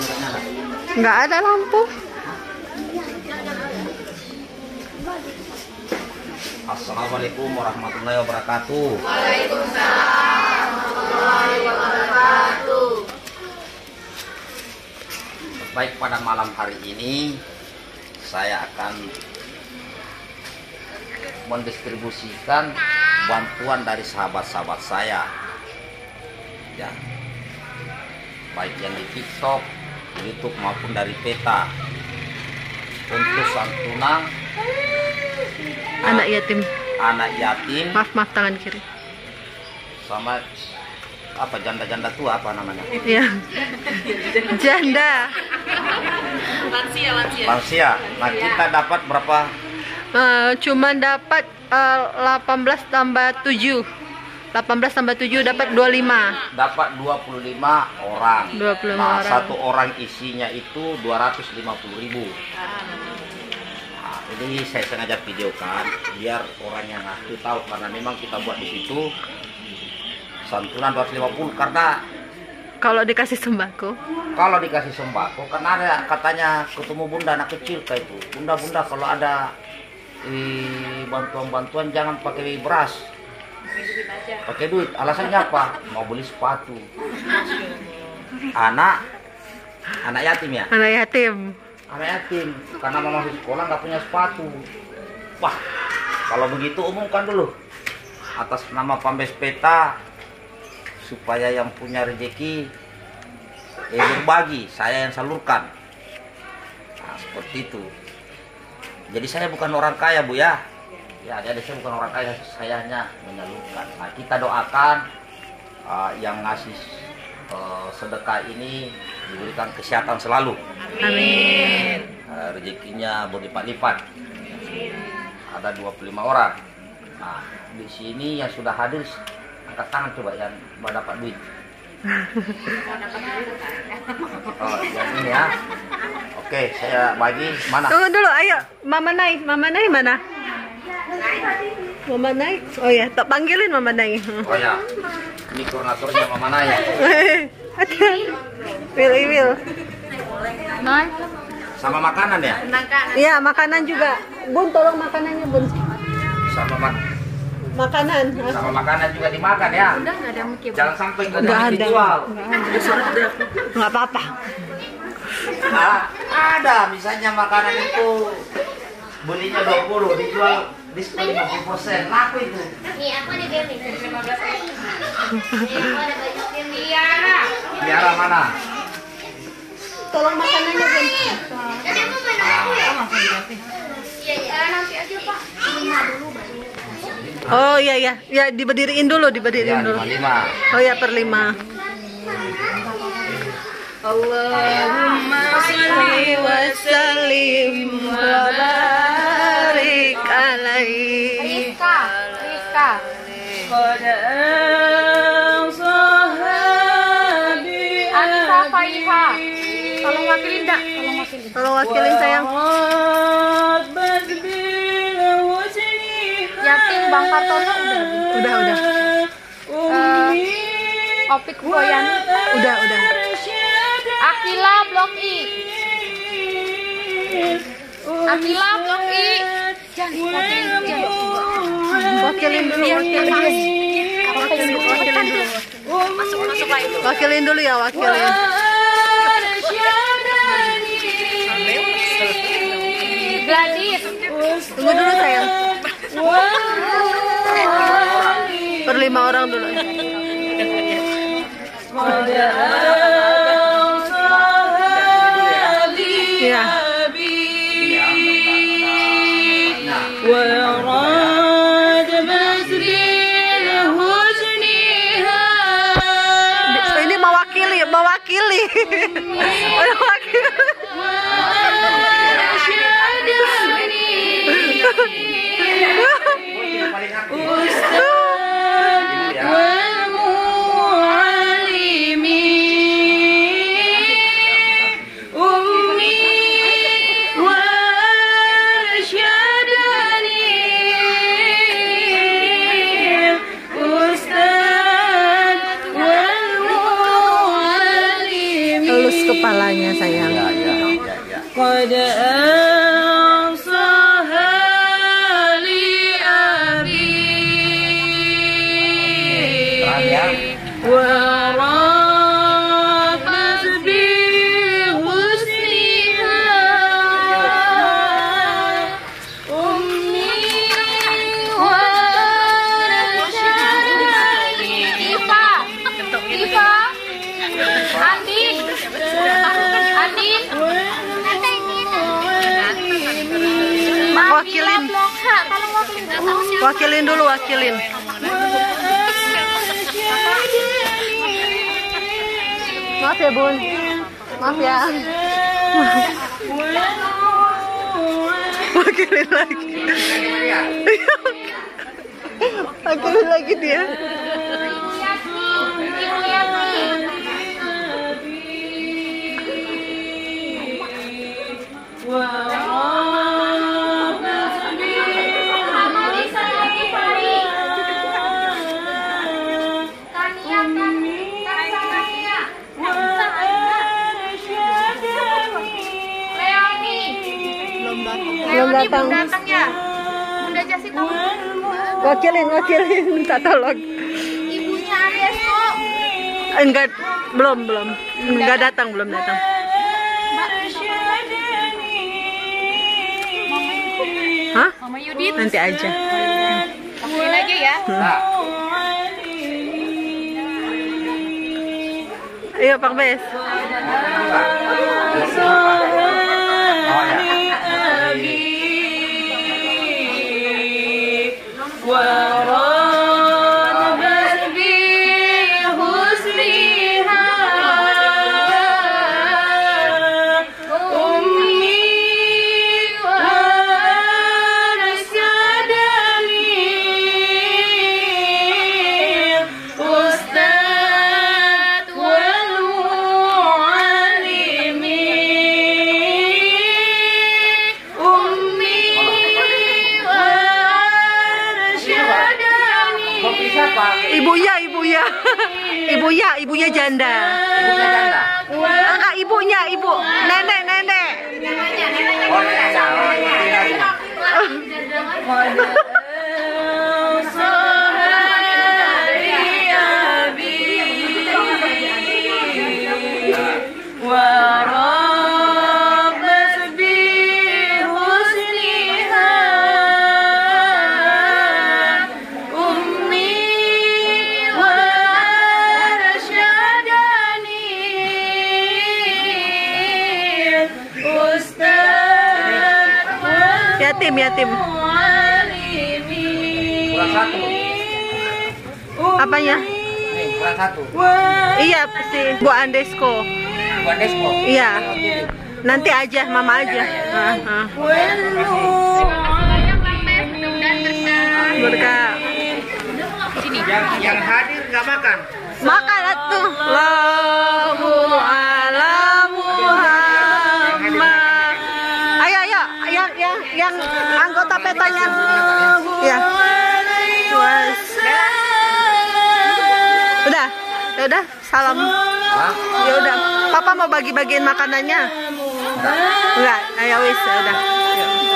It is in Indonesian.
Nggak ada lampu. Assalamualaikum warahmatullahi wabarakatuh. Waalaikumsalam warahmatullahi wabarakatuh. Baik, pada malam hari ini saya akan mendistribusikan bantuan dari sahabat-sahabat saya, ya, baik yang di TikTok, YouTube maupun dari Peta, untuk santunan Anak yatim. Maaf tangan kiri. Sama apa, janda-janda tua apa namanya? Iya. Janda. Lansia. Nah, kita dapat berapa? Cuma dapat 18 tambah 7. 18 tambah 7 dapat 25. Dapat 25 orang. 25 nah, orang. Satu orang isinya itu 250.000. Nah, ini saya sengaja videokan biar orang yang ngaku tahu, karena memang kita buat di situ santunan 250, karena Kalau dikasih sembako, karena ada katanya ketemu bunda anak kecil kayak itu, bunda kalau ada bantuan-bantuan jangan pakai beras, pakai duit. Alasannya apa? Mau beli sepatu. Anak yatim ya? anak yatim. Anak yatim karena mau masuk sekolah nggak punya sepatu. Wah, kalau begitu umumkan dulu atas nama Pambes Peta, supaya yang punya rezeki berbagi, saya yang salurkan. Nah, seperti itu. Jadi saya bukan orang kaya, Bu, ya. Ya, jadi saya bukan orang kaya, saya hanya menyalurkan. Nah, kita doakan yang ngasih sedekah ini diberikan kesehatan selalu. Amin. Rezekinya berlipat-lipat. Ada 25 orang. Nah, di sini yang sudah hadir angkat tangan coba yang mau dapat duit. Oh, yang ini ya. Oke, saya bagi mana? Tunggu dulu, ayo. Mama Nai mana? Mama Nai. Oh ya, tak panggilin Mama Nai. Oh ya, ini koordinatornya Mama Naya. Will. Nai. Sama makanan ya? Iya, makanan juga. Bun, tolong makanannya, Bun. Makanan. Sama makanan juga dimakan ya. Udah nggak ada mikir. Jangan sampai nggak Nggak ada ada. dijual. Nggak apa-apa. Nah, ada misalnya makanan itu belinya 20, dijual diskon 50%. Laku itu. Nih, aku ada bel nih. 15 aja. Nih, aku ada baju bel Tiara. Tiara mana? Tolong makanannya, Bun. Tadi aku mana aku ya? Iya, nanti aja, Pak. Lima dulu baru. Oh iya. Ya, diberdiriin dulu. Ya, 55. Oh ya, per 5. Allahumma sholli wa sallim wa barik alaihi. Rika. Anissa Faiha. Tolong wakilin, Dak. Tolong wakilin, sayang. Yatim Bang Kartono Udah. Opik Boyan. Udah. Akila Blok I. Wakilin dulu. Wakilin dulu ya, wakilin. Gladys. Tunggu dulu, sayang. Per 5 orang dulu. Ya. Ini mewakili. kepalanya sayang. Ya. قد أنصها لأبي ورافت بحسنها أمي ورشدني Iva Andin Wakilin. Wakilin dulu, wakilin. Maaf ya, Bun. Maaf ya. Wakilin lagi. Wakilin lagi dia. Belum datang ya. Bunda Jessica. Wakilin minta tolong. Ibunya Adesko. Enggak, belum enggak datang, belum datang. Hah? Mama Yudit. Nanti aja. Pakein aja ya. Nah, Ayo Pak Bes. Ibunya janda. Enggak, ibunya, nenek. oh ya. Yatim. Kurang satu. Apanya? Nih, kurang satu. Iya, si Bu Andesko. Buat Desko. Iya. Nanti aja, mama aja. Berkah. Yang hadir nggak makan. Makan atuh. Allahu ala Muhammad. Ayo, yang anggota petanya. Ya. Udah, salam. Ya udah, Papa mau bagi-bagiin makanannya. Enggak, ayo wis, ya udah.